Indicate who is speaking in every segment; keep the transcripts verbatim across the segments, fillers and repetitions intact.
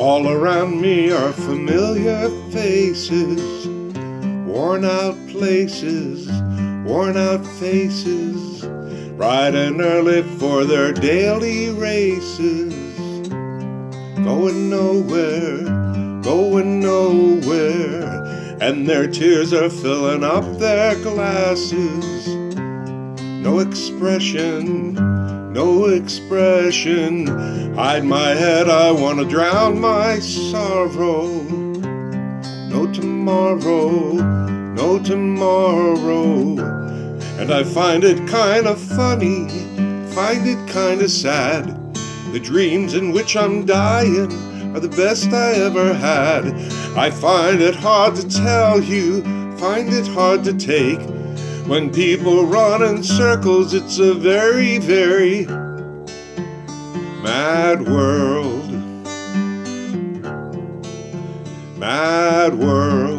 Speaker 1: All around me are familiar faces, worn out places, worn out faces, bright and early for their daily races. Going nowhere, going nowhere, and their tears are filling up their glasses. No expression, no expression, hide my head, I want to drown my sorrow. No tomorrow, no tomorrow, and I find it kind of funny, find it kind of sad. The dreams in which I'm dying are the best I ever had. I find it hard to tell you, find it hard to take. When people run in circles, it's a very, very mad world. Mad world.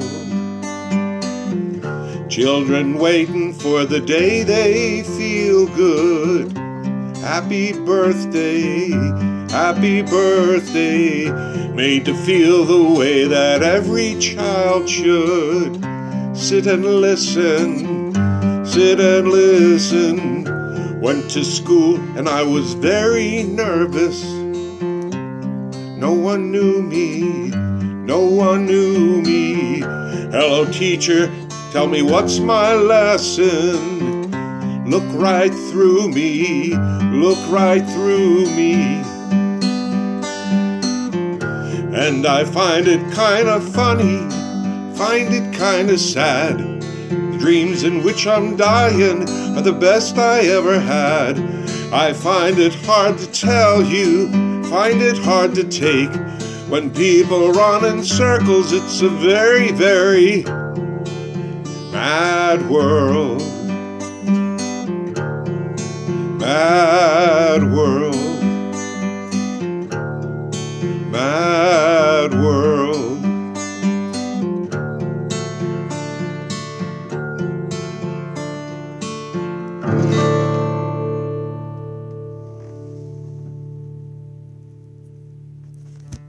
Speaker 1: Children waiting for the day they feel good. Happy birthday, happy birthday, made to feel the way that every child should. Sit and listen, sit and listen. Went to school and I was very nervous. No one knew me, no one knew me. Hello teacher, tell me what's my lesson. Look right through me, look right through me. And I find it kind of funny, find it kind of sad. The dreams in which I'm dying are the best I ever had. I find it hard to tell you, find it hard to take. When people run in circles, it's a very, very mad world. Mad